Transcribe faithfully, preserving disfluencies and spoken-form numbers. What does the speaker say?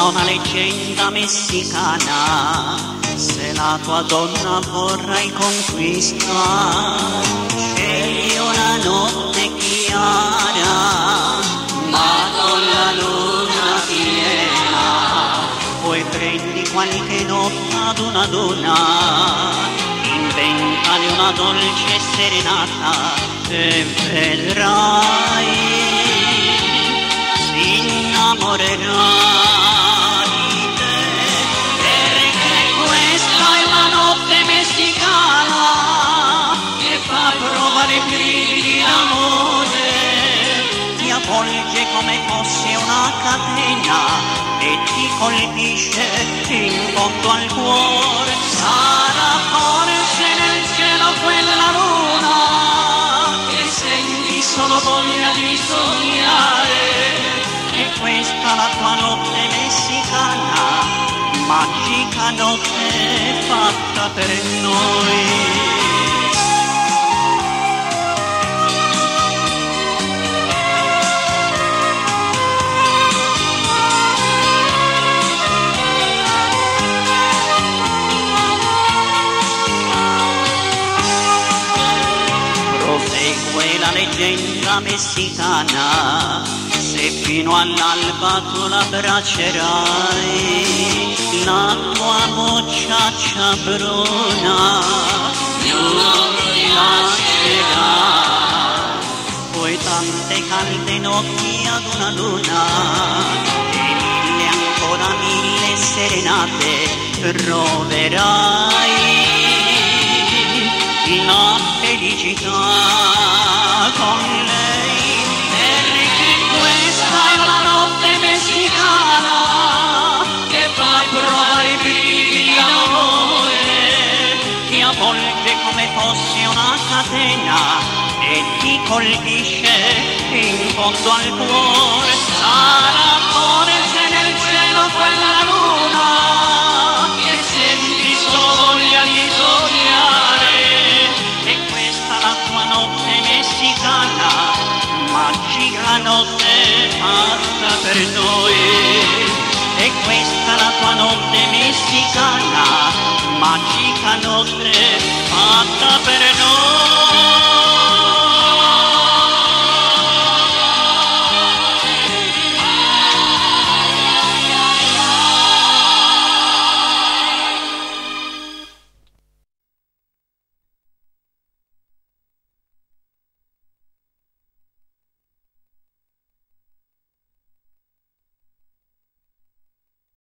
una leggenda messicana, se la tua donna vorrai conquistare, scegli una notte chiara, ma con la luna piena, poi prendi qualche notte ad una donna, inventali una dolce serenata e vedrai, si innamorerà di te, perché questa è una notte messicana che fa provare i brividi d'amore, ti avvolge come fosse una catena e ti colpisce in fondo al cuore. Sarà forse nel cielo quella luna che senti solo voglia di sognare, e questa la tua notte messicana, magica notte fatta per noi. Prosegue la leggenda messicana, se fino all'alba tu l'abbraccerai, la tua mucciaccia bruna non ti lascerà, poi tante calde notti ad una luna e mille ancora mille serenate troverai la felicità con lei, perché questa è una notte messicana che fa provare i brividi d'amore, ti avvolge come fosse una catena e ti colpisce in fondo al cuore. Sarà forse nel cielo quella luna che senti solo voglia di sognare, la tua notte messicana, magica notte fatta per noi. E questa la tua notte messicana, magica notte fatta per noi.